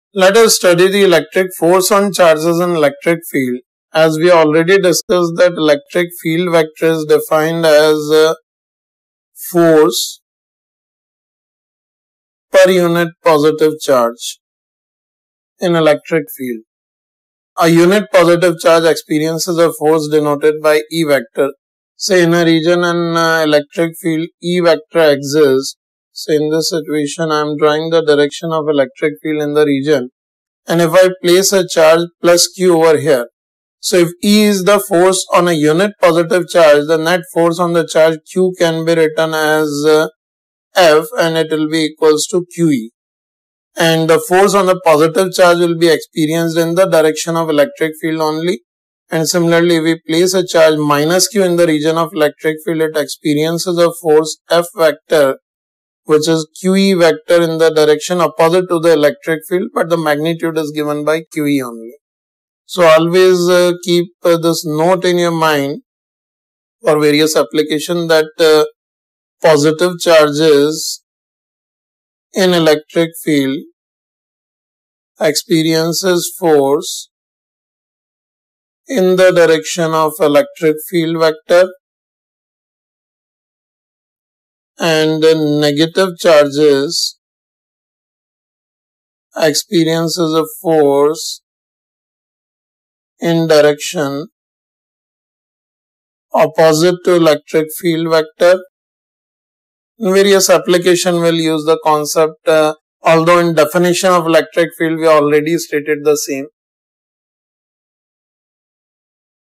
Let us study the electric force on charges in electric field. As we already discussed that electric field vector is defined as force per unit positive charge in electric field. A unit positive charge experiences a force denoted by E vector. Say in a region in electric field E vector exists. So in this situation I am drawing the direction of electric field in the region. And if I place a charge plus Q over here. So if E is the force on a unit positive charge, the net force on the charge Q can be written as F and it will be equals to QE. And the force on the positive charge will be experienced in the direction of electric field only. And similarly, if we place a charge minus Q in the region of electric field, it experiences a force F vector, which is QE vector in the direction opposite to the electric field, but the magnitude is given by QE only. So always keep this note in your mind for various applications that positive charges in electric field experiences force in the direction of electric field vector, and negative charges experiences a force in direction opposite to electric field vector. In various applications will use the concept, although in definition of electric field we already stated the same.